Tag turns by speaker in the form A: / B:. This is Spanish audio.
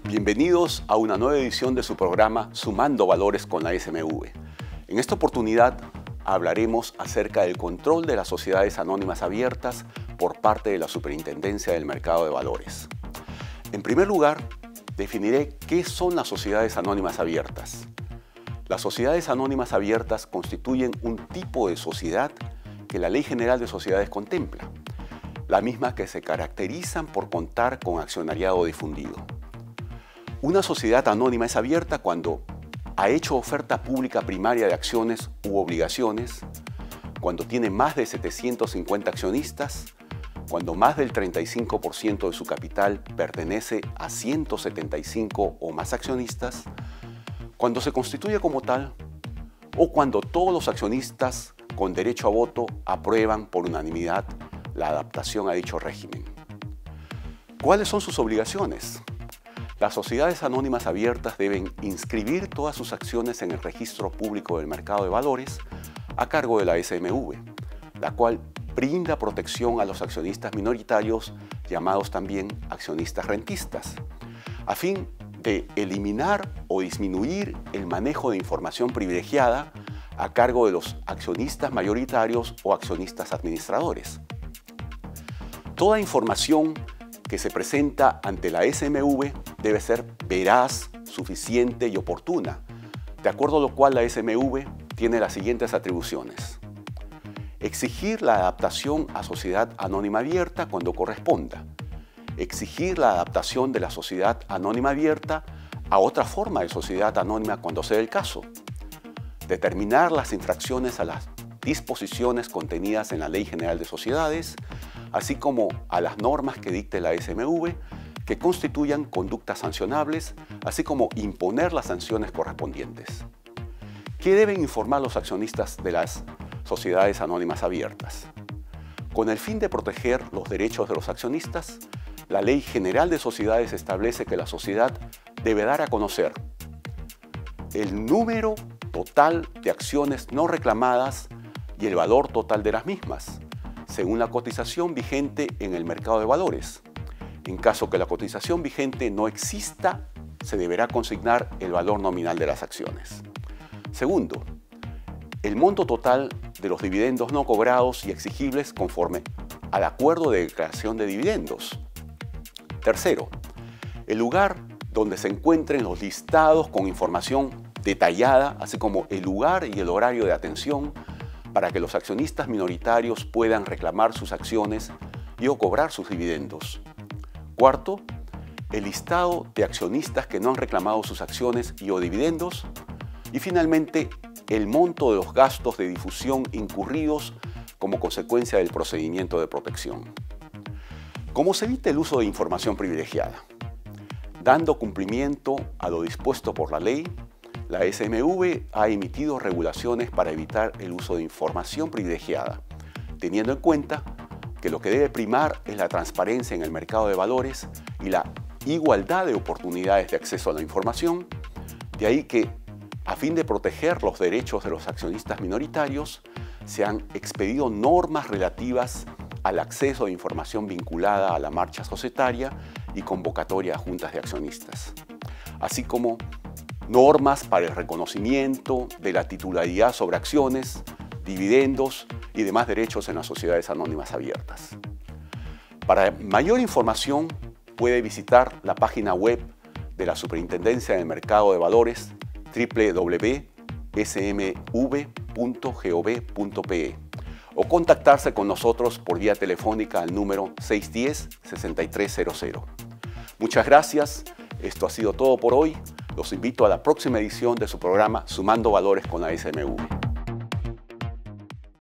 A: Bienvenidos a una nueva edición de su programa Sumando Valores con la SMV. En esta oportunidad hablaremos acerca del control de las sociedades anónimas abiertas por parte de la Superintendencia del Mercado de Valores. En primer lugar, definiré qué son las sociedades anónimas abiertas. Las sociedades anónimas abiertas constituyen un tipo de sociedad que la Ley General de Sociedades contempla, la misma que se caracterizan por contar con accionariado difundido. Una sociedad anónima es abierta cuando ha hecho oferta pública primaria de acciones u obligaciones, cuando tiene más de 750 accionistas, cuando más del 35% de su capital pertenece a 175 o más accionistas, cuando se constituye como tal o cuando todos los accionistas con derecho a voto aprueban por unanimidad la adaptación a dicho régimen. ¿Cuáles son sus obligaciones? Las sociedades anónimas abiertas deben inscribir todas sus acciones en el Registro Público del Mercado de Valores a cargo de la SMV, la cual brinda protección a los accionistas minoritarios, llamados también accionistas rentistas, a fin de eliminar o disminuir el manejo de información privilegiada a cargo de los accionistas mayoritarios o accionistas administradores. Toda información que se presenta ante la SMV debe ser veraz, suficiente y oportuna, de acuerdo a lo cual la SMV tiene las siguientes atribuciones. Exigir la adaptación a sociedad anónima abierta cuando corresponda. Exigir la adaptación de la sociedad anónima abierta a otra forma de sociedad anónima cuando sea el caso. Determinar las infracciones a las disposiciones contenidas en la Ley General de Sociedades, así como a las normas que dicte la SMV que constituyan conductas sancionables, así como imponer las sanciones correspondientes. ¿Qué deben informar los accionistas de las sociedades anónimas abiertas? Con el fin de proteger los derechos de los accionistas, la Ley General de Sociedades establece que la sociedad debe dar a conocer el número total de acciones no reclamadas y el valor total de las mismas, según la cotización vigente en el mercado de valores. En caso que la cotización vigente no exista, se deberá consignar el valor nominal de las acciones. Segundo, el monto total de los dividendos no cobrados y exigibles conforme al acuerdo de declaración de dividendos. Tercero, el lugar donde se encuentren los listados con información detallada, así como el lugar y el horario de atención para que los accionistas minoritarios puedan reclamar sus acciones y o cobrar sus dividendos. Cuarto, el listado de accionistas que no han reclamado sus acciones y o dividendos. Y finalmente, el monto de los gastos de difusión incurridos como consecuencia del procedimiento de protección. ¿Cómo se evita el uso de información privilegiada? Dando cumplimiento a lo dispuesto por la ley, la SMV ha emitido regulaciones para evitar el uso de información privilegiada, teniendo en cuenta que lo que debe primar es la transparencia en el mercado de valores y la igualdad de oportunidades de acceso a la información. De ahí que, a fin de proteger los derechos de los accionistas minoritarios, se han expedido normas relativas al acceso a información vinculada a la marcha societaria y convocatoria a juntas de accionistas, así como normas para el reconocimiento de la titularidad sobre acciones, dividendos y demás derechos en las sociedades anónimas abiertas. Para mayor información puede visitar la página web de la Superintendencia del Mercado de Valores www.smv.gov.pe o contactarse con nosotros por vía telefónica al número 610-6300. Muchas gracias, esto ha sido todo por hoy. Los invito a la próxima edición de su programa Sumando Valores con la SMV.